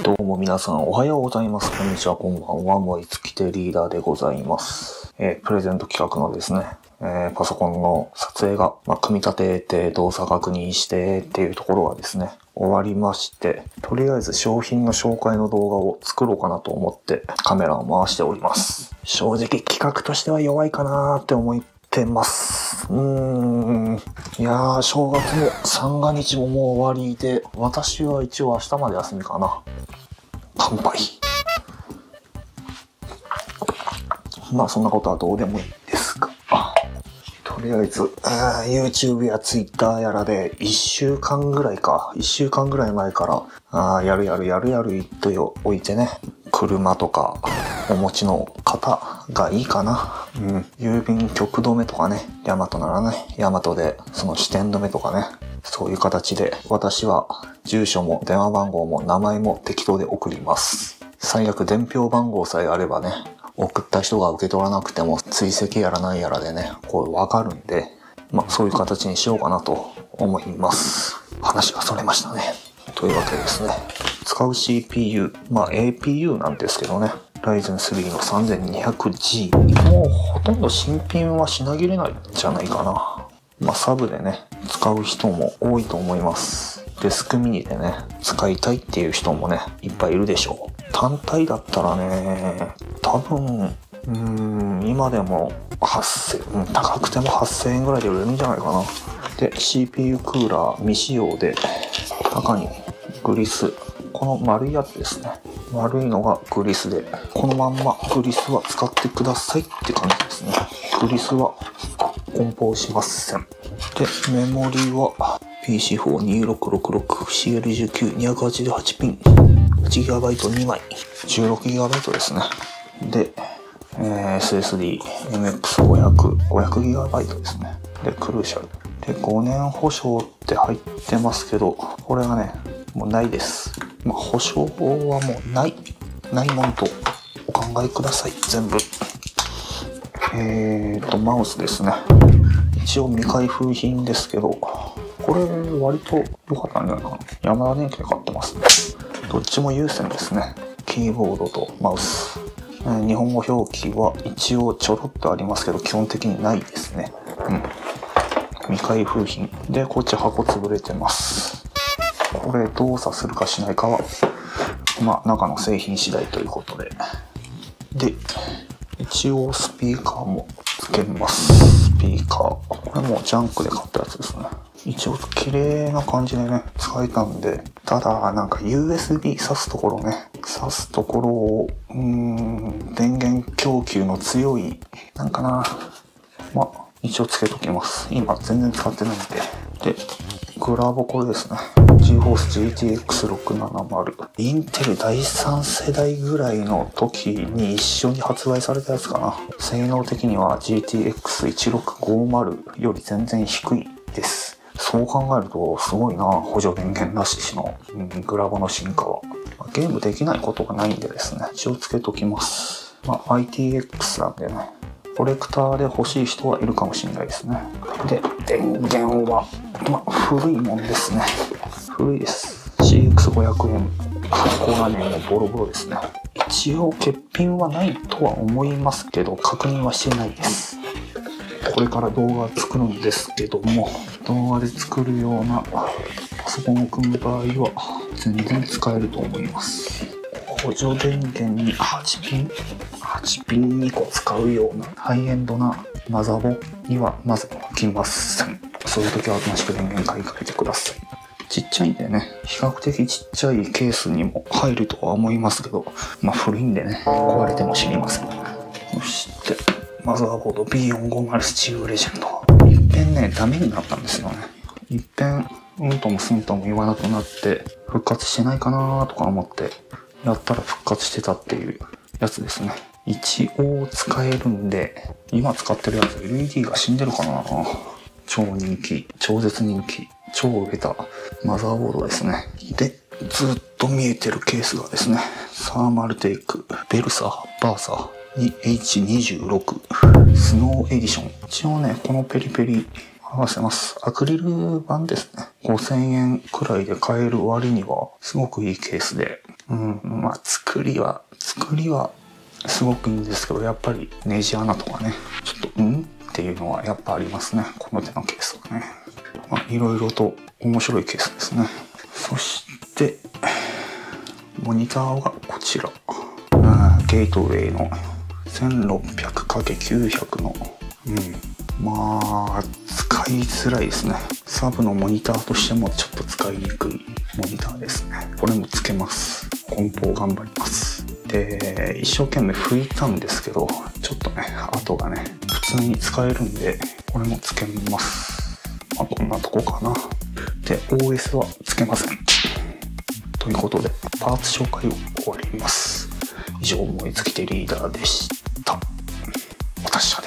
どうも皆さんおはようございます。こんにちは、こんばんは。燃え尽きてリーダーでございます。プレゼント企画のですね、パソコンの撮影が、組み立てて動作確認してっていうところがですね、終わりまして、とりあえず商品の紹介の動画を作ろうかなと思ってカメラを回しております。正直企画としては弱いかなーって思ってます。いやー、正月も三が日ももう終わりで、私は一応明日まで休みかな。乾杯。そんなことはどうでもいいですが、とりあえずYouTube や Twitter やらで1週間ぐらい前からやる言っておいてね、車とかお持ちの方がいいかな。郵便局止めとかね、ヤマトならね、ヤマトでその支店止めとかね、そういう形で私は住所も電話番号も名前も適当で送ります。最悪伝票番号さえあればね、送った人が受け取らなくても追跡やらないやらでね、こうわかるんで、そういう形にしようかなと思います。話がそれましたね。というわけですね。使う CPU、APU なんですけどね、Ryzen 3の 3200G。もうほとんど新品は品切れないんじゃないかな。サブでね、使う人も多いと思います。デスクミニでね、使いたいっていう人もね、いっぱいいるでしょう。単体だったらね、多分、今でも8000、高くても8000円ぐらいで売れるんじゃないかな。で、CPU クーラー未使用で、中にグリス、この丸いやつですね。丸いのがグリスで、このまんまグリスは使ってくださいって感じですね。グリスは梱包しません。で、メモリは PC4-2666CL19-288 ピン。8GB2 枚。16GB ですね。で、SSD MX500GB ですね。で、クルーシャル。で、5年保証って入ってますけど、これがね、もうないです。保証はもうないもんとお考えください。全部。マウスですね。一応未開封品ですけど、これ割と良かったんじゃないかな。ヤマダ電機で買ってますね。どっちも有線ですね。キーボードとマウス。日本語表記は一応ちょろっとありますけど、基本的にないですね。未開封品。で、こっち箱潰れてます。これ動作するかしないかは、中の製品次第ということで。で、一応スピーカーもつけます。スピーカー。これもジャンクで買ったやつですね。一応綺麗な感じでね、使えたんで、ただUSB 挿すところを、電源供給の強い、一応つけときます。今全然使ってないんで。で、グラボこれですね。GeForce GTX670。インテル第3世代ぐらいの時に一緒に発売されたやつかな。性能的には GTX1650 より全然低いです。そう考えるとすごいな、補助電源なしの、グラボの進化は。ゲームできないことがないんでですね、一応つけときます。ITX なんでね、コレクターで欲しい人はいるかもしれないですね。で、電源は、古いもんですね。古いです。CX500M。コーナーのボロボロですね。一応欠品はないとは思いますけど、確認はしてないです。これから動画を作るんですけども、動画で作るようなパソコンを組む場合は全然使えると思います。補助電源に8ピン2個使うようなハイエンドなマザボにはまず来ません。そういう時は同じく電源買い替えてください。ちっちゃいんでね、比較的ちっちゃいケースにも入るとは思いますけど、古いんでね、壊れても知りません。そしてマザーボード B450 スチールレジェンド。いっぺんね、ダメになったんですよね。いっぺん、ともすんとも言わなくなって、復活してないかなとか思って、やったら復活してたっていうやつですね。一応使えるんで、今使ってるやつ LED が死んでるかな。超絶人気、超売れたマザーボードですね。で、ずっと見えてるケースがですね、サーマルテイク、ベルサ、バーサ、H26 スノーエディション。一応ね、このペリペリ剥がせます。アクリル板ですね。5000円くらいで買える割には、すごくいいケースで。まあ、作りは、すごくいいんですけど、やっぱりネジ穴とかね、ちょっと、っていうのはやっぱありますね。この手のケースはね。まあ、いろいろと面白いケースですね。そして、モニターはこちら。ゲートウェイの 1600×900 の、まあ、使いづらいですね。サブのモニターとしてもちょっと使いにくいモニターですね。これもつけます。梱包頑張ります。で、一生懸命拭いたんですけど、ちょっとね、跡がね、普通に使えるんで、これもつけます。まあ、こんなとこかな。で、OS はつけません。ということで、パーツ紹介を終わります。以上、燃え尽きてリーダーでした。私は